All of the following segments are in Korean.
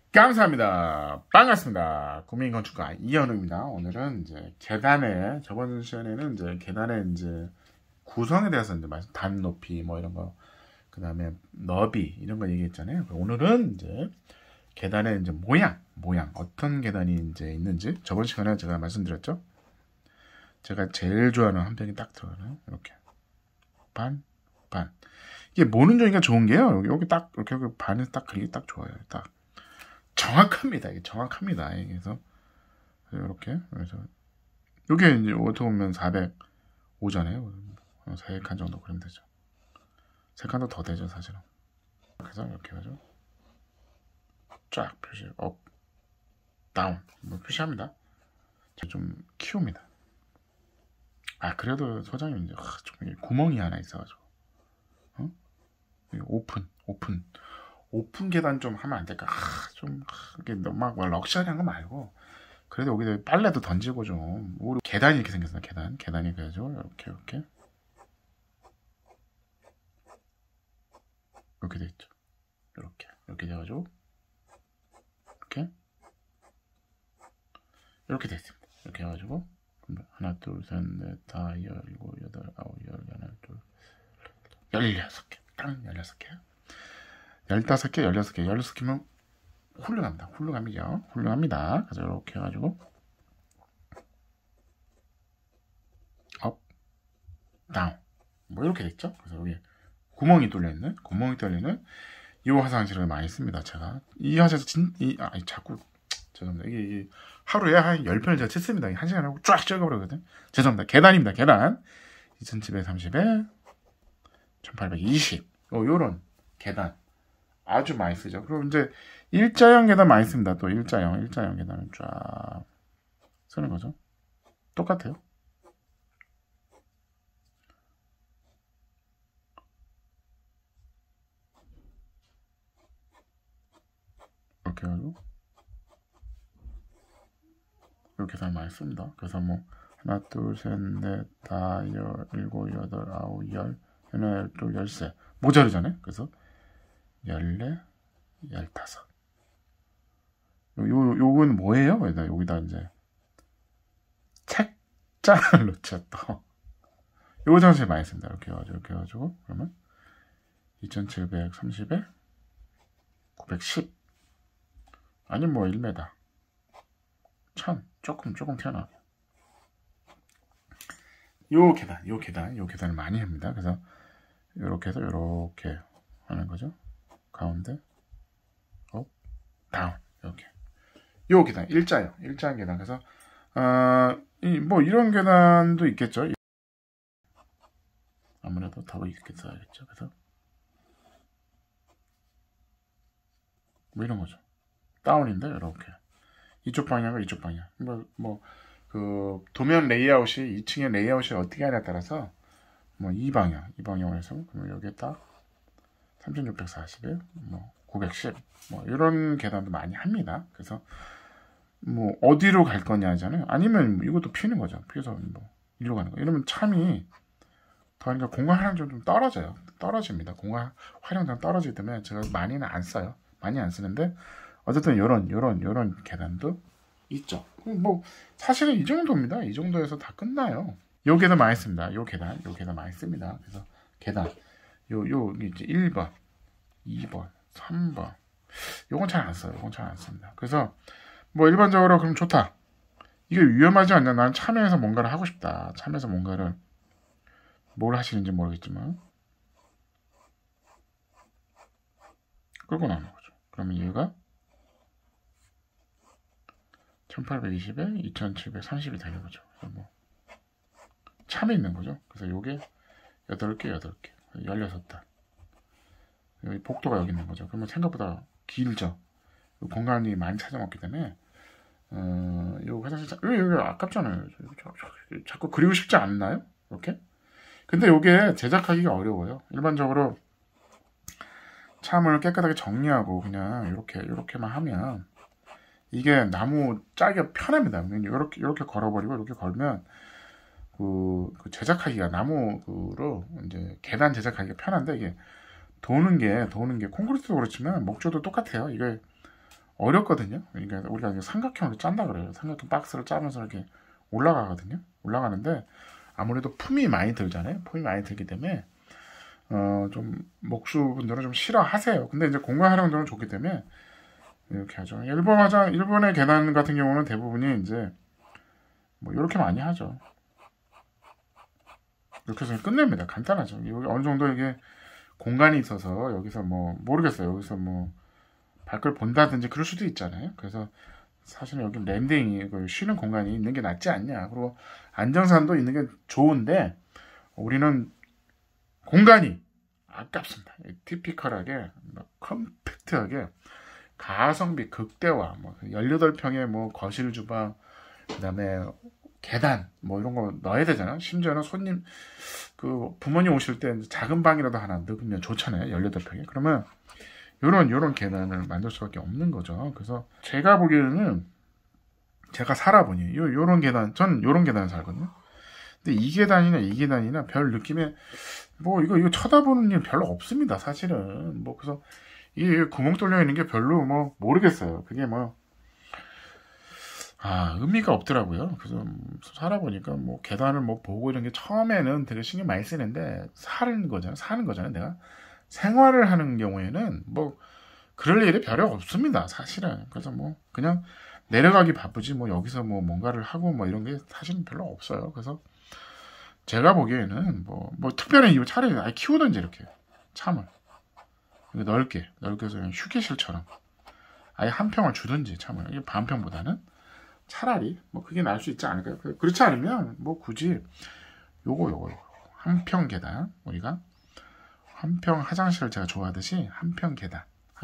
감사합니다. 반갑습니다. 국민건축가 이현우입니다. 오늘은 이제 계단에, 저번 시간에는 이제 계단의 이제 구성에 대해서 이제 단 높이 뭐 이런 거, 그 다음에 너비 이런 거 얘기했잖아요. 오늘은 이제 계단의 이제 모양, 어떤 계단이 이제 있는지 저번 시간에 제가 말씀드렸죠. 제가 제일 좋아하는 한 편이 딱 들어가요. 이렇게 반. 이게 모는 종이가 좋은 게요. 여기 딱 이렇게 반에 딱 그리기 딱 좋아요. 딱. 정확합니다. 이게 정확합니다. 그래서 이렇게 그래서 이게 이제 어떻게 보면 405잖아요. 3칸 정도 그리면 되죠. 3칸도 더 되죠, 사실은. 그래서 이렇게 해가지고 쫙 표시 업, 다운 뭐 표시합니다. 좀 키웁니다. 그래도 소장님 이제 좀 구멍이 하나 있어가지고 오픈 계단 좀 하면 안 될까? 이게 막 럭셔리한 거 말고 그래도 여기다 빨래도 던지고 좀 우리 계단이 이렇게 생겼어. 계단이 그래가지고 이렇게 돼 있죠. 이렇게 돼가지고 이렇게 돼 있습니다. 이렇게 해가지고 하나 둘셋넷 다 열고 여덟 아홉 열 하나 둘 16개 딱 16개 15개, 16개면 훌륭합니다. 그래서 이렇게 해가지고 업, 다운 뭐 이렇게 됐죠. 그래서 여기 구멍이 뚫려있는 이 화장실을 많이 씁니다. 제가 이 화장실 자꾸 죄송합니다. 이게 하루에 한 10편을 제가 쳤습니다. 1시간 하고 쫙 찍어버리거든. 죄송합니다. 계단 2730에 1820 요런 계단 아주 많이 쓰죠. 그리고 이제 일자형 계단 많이 씁니다. 또 일자형 계단을 쫙 쓰는 거죠. 똑같아요. 이렇게 해가지고 이렇게 계단 많이 씁니다. 그래서 뭐 하나 둘셋넷 다 열 일곱 여덟 아홉 열 하나 열둘 열세 모자르잖아요. 그래서 14, 15. 요건 뭐예요? 여기다 이제 책장을 놓죠. 또 요거 장실 많이 씁니다. 이렇게 해가지고 그러면 2730에 910 아니 뭐 1m 1000 조금 튀어나와요. 요 계단을 많이 합니다. 그래서 이렇게 해서 이렇게 하는 거죠. 가운데 업, 다운 이렇게 요 계단 일자형 계단. 그래서 뭐 이런 계단도 있겠죠. 아무래도 더 있겠어야겠죠. 그래서 뭐 이런 거죠. 다운인데 이렇게 이쪽 방향과 이쪽 방향 그 도면 레이아웃이 2층의 레이아웃이 어떻게 하냐에 따라서 뭐 이 방향으로 해서 그러면 여기에 딱 3640에 뭐 910 뭐 이런 계단도 많이 합니다. 그래서 뭐 어디로 갈 거냐잖아요. 아니면 이것도 피는 거죠. 피해서 뭐 일로 가는 거. 이러면 참이 더하니까 공간 활용도가 좀 떨어집니다. 공간 활용도가 떨어지기 때문에 제가 많이는 안 써요. 많이 안 쓰는데 어쨌든 요런 계단도 있죠. 뭐 사실은 이 정도입니다. 이 정도에서 다 끝나요. 요 계단 많이 씁니다. 요 계단 많이 씁니다. 그래서 계단 요 이제 1번 2번 3번 요건 잘 안 써요. 요건 잘 안 씁니다. 그래서 뭐 일반적으로 그럼 좋다. 이게 위험하지 않냐. 난 참여해서 뭔가를 하고 싶다. 참여해서 뭔가를 뭘 하시는지 모르겠지만 끌고 나오는 거죠. 그러면 얘가 1820에 2730이 되는 거죠. 그래서 뭐 참이 있는 거죠. 그래서 요게 8개 16단. 여기 복도가 여기 있는 거죠. 그러면 생각보다 길죠. 공간이 많이 찾아먹기 때문에 요 화장실 여기 아깝잖아요. 자꾸 그리고 싶지 않나요? 이렇게? 근데 요게 제작하기가 어려워요. 일반적으로 참을 깨끗하게 정리하고 그냥 이렇게만 하면 이게 나무 짜기가 편합니다. 이렇게 걸어버리고 이렇게 걸면 그 제작하기가 나무로 이제 계단 제작하기가 편한데 이게 도는 게 콘크리트도 그렇지만 목조도 똑같아요. 이게 어렵거든요. 그러니까 우리가 이제 삼각형으로 짠다 그래요. 삼각형 박스를 짜면서 이렇게 올라가거든요. 올라가는데 아무래도 품이 많이 들잖아요. 품이 많이 들기 때문에 좀 목수분들은 좀 싫어하세요. 근데 이제 공간 활용도는 좋기 때문에 이렇게 하죠. 일본의 계단 같은 경우는 대부분이 이제 뭐 이렇게 많이 하죠. 이렇게 해서 끝냅니다. 간단하죠. 여기 어느 정도 이게 공간이 있어서 여기서 뭐 모르겠어요. 여기서 뭐 밖을 본다든지 그럴 수도 있잖아요. 그래서 사실은 여기 랜딩이 쉬는 공간이 있는 게 낫지 않냐. 그리고 안정산도 있는 게 좋은데 우리는 공간이 아깝습니다. 티피컬하게 컴팩트하게 가성비 극대화 18평에 뭐 거실 주방 그다음에 계단 뭐 이런 거 넣어야 되잖아요. 심지어는 손님 그 부모님 오실 때 작은 방이라도 하나 넣으면 좋잖아요. 18평에. 그러면 요런 계단을 만들 수밖에 없는 거죠. 그래서 제가 보기에는 제가 살아보니 요런 계단 전 요런 계단을 살거든요. 근데 이 계단이나 별 느낌에 뭐 이거 쳐다보는 일 별로 없습니다. 사실은 뭐 그래서 이 구멍 뚫려 있는 게 별로 뭐 모르겠어요. 그게 뭐 의미가 없더라고요. 그래서 살아보니까 뭐 계단을 뭐 보고 이런 게 처음에는 되게 신경 많이 쓰는데 사는 거잖아요. 내가 생활을 하는 경우에는 뭐 그럴 일이 별로 없습니다. 사실은. 그래서 뭐 그냥 내려가기 바쁘지 뭐 여기서 뭐 뭔가를 하고 뭐 이런 게 사실은 별로 없어요. 그래서 제가 보기에는 뭐 특별한 이유 차라리 키우든지 이렇게 참을 넓게 해서 그냥 휴게실처럼 아예 한 평을 주든지 참을 이게 반평보다는 차라리 뭐 그게 나을 수 있지 않을까요? 그렇지 않으면 뭐 굳이 요거 한 평 계단 우리가 한 평 화장실을 제가 좋아하듯이 한 평 계단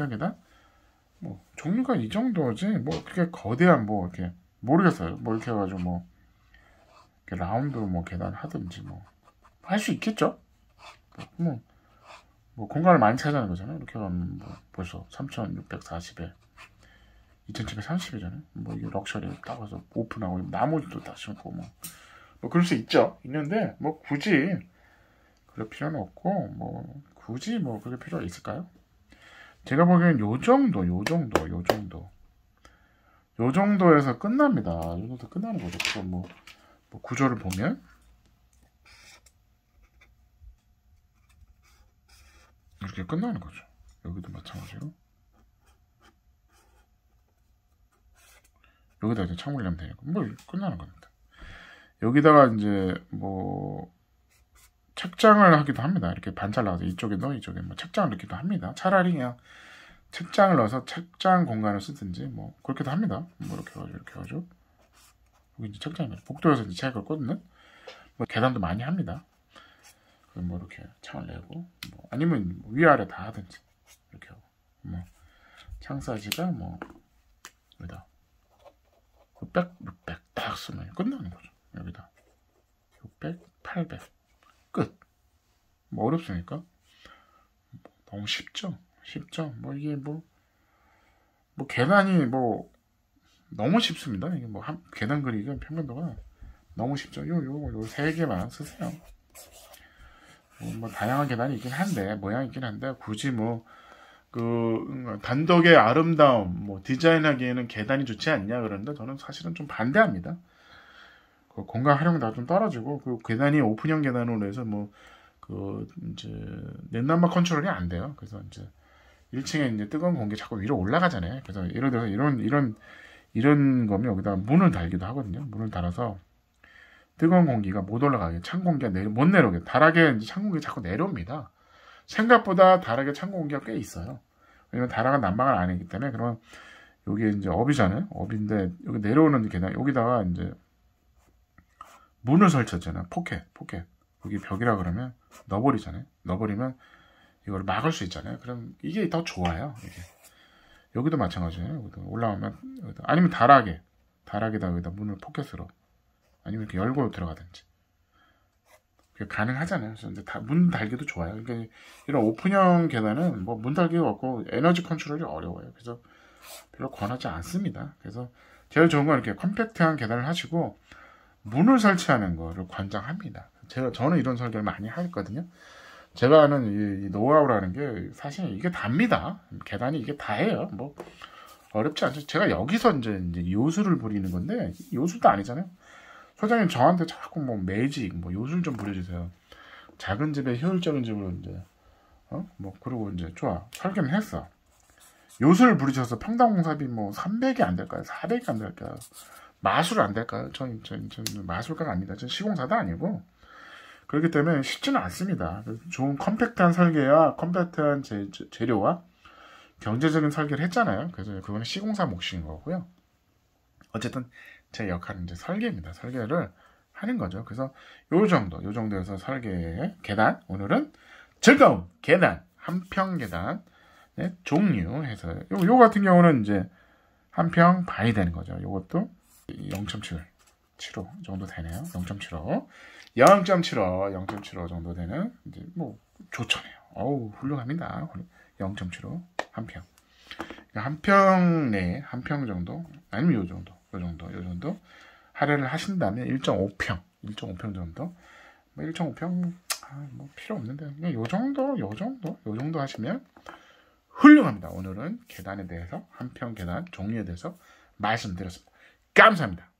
뭐 종류가 이 정도지 뭐 그렇게 거대한 뭐 이렇게 모르겠어요. 뭐 이렇게 해가지고 뭐 이렇게 라운드로 뭐 계단 하든지 뭐 할 수 있겠죠. 뭐 공간을 많이 차지하는 거잖아요. 이렇게 하면 뭐 벌써 3,640에 2,730이잖아요. 뭐 이게 럭셔리 딱 와서 오픈하고 나무도 다 심고 뭐 그럴 수 있죠. 있는데 뭐 굳이 그럴 필요는 없고 뭐 굳이 뭐 그럴 필요가 있을까요? 제가 보기엔 요 정도에서 끝납니다. 요 정도 끝나는 거죠. 그래서 뭐 구조를 보면 이렇게 끝나는 거죠. 여기도 마찬가지로 여기다 이제 창문을 내면 되니까 뭐 끝나는 겁니다. 여기다가 이제 뭐 책장을 하기도 합니다. 이렇게 반찬 나와서 이쪽에 뭐 책장을 넣기도 합니다. 차라리 그냥 책장을 넣어서 책장 공간을 쓰든지 뭐 그렇게도 합니다. 뭐 이렇게 해가지고 여기 이제 책장입니다. 복도에서 이제 책을 꽂는 뭐 계단도 많이 합니다. 그럼 뭐 이렇게 창을 내고 뭐 아니면 위아래 다 하든지 이렇게 하고 뭐 창 사이즈가 뭐 여기다 600 딱 쓰면 끝나는 거죠. 여기다 600, 800 끝. 뭐 어렵습니까? 너무 쉽죠. 뭐 이게 뭐 계단이 뭐 너무 쉽습니다. 이게 뭐 계단 그리기가 평면도가 너무 쉽죠. 요 세 개만 쓰세요. 뭐 다양한 계단이 있긴 한데 모양이 있긴 한데 굳이 뭐 그 단독의 아름다움 뭐 디자인하기에는 계단이 좋지 않냐 그러는데 저는 사실은 좀 반대합니다. 그 공간 활용도가 좀 떨어지고 그 계단이 오픈형 계단으로 해서 뭐 그 이제 넷넘버 컨트롤이 안 돼요. 그래서 이제 1층에 이제 뜨거운 공기 자꾸 위로 올라가잖아요. 그래서 예를 들어서 이런 거면 여기다가 문을 달기도 하거든요. 문을 달아서 뜨거운 공기가 못 올라가게 찬 공기가 못 내려오게 다락에 이제 찬 공기가 자꾸 내려옵니다. 생각보다 다락에 찬 공기가 꽤 있어요. 왜냐면 다락은 난방을 안 하기 때문에 그러면 여기 이제 업이잖아요. 업인데 여기 내려오는 계단 여기다가 이제 문을 설치했잖아요. 포켓 여기 벽이라 그러면 넣어버리잖아요. 넣어버리면 이걸 막을 수 있잖아요. 그럼 이게 더 좋아요. 이게. 여기도 마찬가지예요. 여기도 올라오면 여기다. 아니면 다락에다 여기다 문을 포켓으로 아니면 이렇게 열고 들어가든지 그게 가능하잖아요. 그래서 이제 문 달기도 좋아요. 그러니까 이런 오픈형 계단은 뭐 문 달기가 없고 에너지 컨트롤이 어려워요. 그래서 별로 권하지 않습니다. 그래서 제일 좋은 건 이렇게 컴팩트한 계단을 하시고 문을 설치하는 거를 권장합니다. 저는 이런 설계를 많이 하거든요. 제가 아는 이 노하우라는 게 사실 이게 답니다. 계단이 이게 다예요. 뭐 어렵지 않죠. 제가 여기서 이제 요술을 부리는 건데 요술도 아니잖아요. 소장님 저한테 자꾸 뭐 매직, 뭐 요술 좀 부려주세요. 작은 집에 효율적인 집으로 이제 뭐 그러고 이제 좋아 설계는 했어. 요술 부르셔서 평당공사비 뭐 300이 안 될까요? 400이 안 될까요? 마술 안 될까요? 전 마술가가 아닙니다. 전 시공사도 아니고 그렇기 때문에 쉽지는 않습니다. 좋은 컴팩트한 설계와 컴팩트한 재료와 경제적인 설계를 했잖아요. 그래서 그거는 시공사 몫인 거고요. 어쨌든 제 역할은 이제 설계입니다. 설계를 하는 거죠. 그래서 요 정도에서 설계 계단, 오늘은 즐거운 계단, 한평 계단 종류해서 요 같은 경우는 이제 한 평 반이 되는 거죠. 요것도 0.75 정도 되네요. 0.75 정도 되는 이제 뭐 좋잖아요. 어우 훌륭합니다. 0.75 한 평. 한 평 내에 한 평 정도 아니면 요 정도 할애를 하신다면 1.5평 정도. 뭐 1.5평 뭐 필요 없는데 그냥 요 정도 하시면 훌륭합니다. 오늘은 계단에 대해서 한평 계단 종류에 대해서 말씀드렸습니다. 감사합니다.